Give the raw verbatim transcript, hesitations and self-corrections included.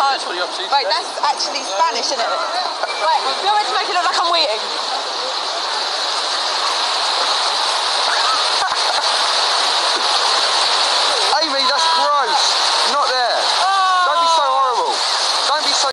can't. Wait, that's actually Spanish, isn't it? Wait, you're meant to make it look like I'm waiting.